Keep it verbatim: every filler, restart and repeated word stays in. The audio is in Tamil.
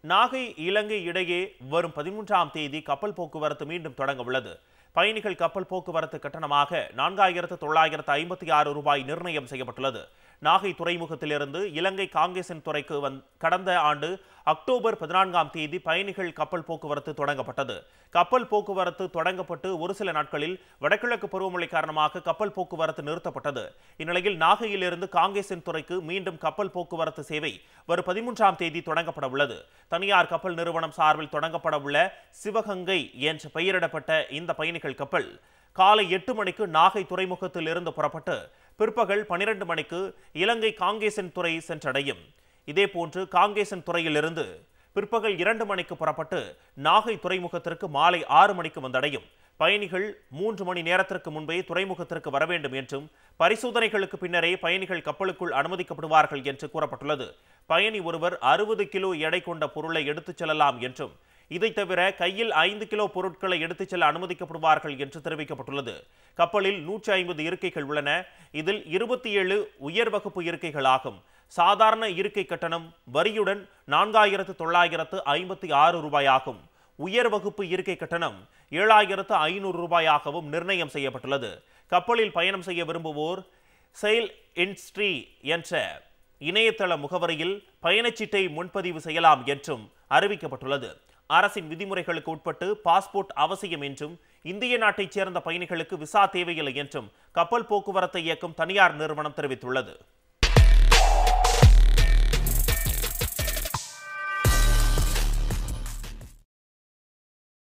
நாகை இலங்கை இடையே வரும் பதிமூன்றாம் தேதி கப்பல் போக்குவரத்து மீண்டும் தொடங்க உள்ளது. பயணிகள் கப்பல் போக்குவரத்து கட்டணமாக நான்காயிரத்து தொள்ளாயிரத்து ஐம்பத்தி ஆறு ரூபாய் நிர்ணயம் செய்யப்பட்டுள்ளது. நாகை துறைமுகத்திலிருந்து இலங்கை காங்கேசன் துறைக்கு வந் கடந்த ஆண்டு அக்டோபர் பதினான்காம் தேதி பயணிகள் கப்பல் போக்குவரத்து தொடங்கப்பட்டது. கப்பல் போக்குவரத்து தொடங்கப்பட்டு ஒரு சில நாட்களில் வடகிழக்கு பருவமழை காரணமாக கப்பல் போக்குவரத்து நிறுத்தப்பட்டது. இந்நிலையில் நாகையிலிருந்து காங்கேசன் துறைக்கு மீண்டும் கப்பல் போக்குவரத்து சேவை வரும் பதிமூன்றாம் தேதி தொடங்கப்பட உள்ளது. தனியார் கப்பல் நிறுவனம் சார்பில் தொடங்கப்பட உள்ள சிவகங்கை என்ற பெயரிடப்பட்ட இந்த பயணிகள் கப்பல் காலை எட்டு மணிக்கு நாகை துறைமுகத்தில் இருந்து புறப்பட்டு பிற்பகல் பனிரெண்டு மணிக்கு இலங்கை காங்கேசன் துறை சென்றடையும். இதேபோன்று காங்கேசன் துறையிலிருந்து பிற்பகல் இரண்டு மணிக்கு புறப்பட்டு நாகை துறைமுகத்திற்கு மாலை ஆறு மணிக்கு வந்தடையும். பயணிகள் மூன்று மணி நேரத்திற்கு முன்பே துறைமுகத்திற்கு வர வேண்டும் என்றும் பரிசோதனைகளுக்கு பின்னரே பயணிகள் கப்பலுக்குள் அனுமதிக்கப்படுவார்கள் என்று கூறப்பட்டுள்ளது. பயணி ஒருவர் அறுபது கிலோ எடை கொண்ட பொருளை எடுத்துச் செல்லலாம் என்றும் இதை தவிர கையில் ஐந்து கிலோ பொருட்களை எடுத்துச் செல்ல அனுமதிக்கப்படுவார்கள் என்று தெரிவிக்கப்பட்டுள்ளது. கப்பலில் நூற்றி ஐம்பது இருக்கைகள் உள்ளன. இதில் இருபத்தி ஏழு உயர் வகுப்பு இருக்கைகள் ஆகும். சாதாரண இருக்கை கட்டணம் வரியுடன் நான்காயிரத்து தொள்ளாயிரத்து ஐம்பத்தி ஆறு ரூபாயாகும். உயர் வகுப்பு இருக்கை கட்டணம் ஏழாயிரத்து ஐநூறு ரூபாயாகவும் நிர்ணயம் செய்யப்பட்டுள்ளது. கப்பலில் பயணம் செய்ய விரும்புவோர் செயில் இன்ஸ்ட்ரி என்ற இணையதள முகவரியில் பயணச்சீட்டை முன்பதிவு செய்யலாம் என்றும் அறிவிக்கப்பட்டுள்ளது. அரசின் விதிமுறைகளுக்கு உட்பட்டு பாஸ்போர்ட் அவசியம் என்றும் இந்திய நாட்டைச் சேர்ந்த பயணிகளுக்கு விசா தேவையில்லை என்றும் கப்பல் போக்குவரத்தை இயக்கும் தனியார் நிறுவனம் தெரிவித்துள்ளது.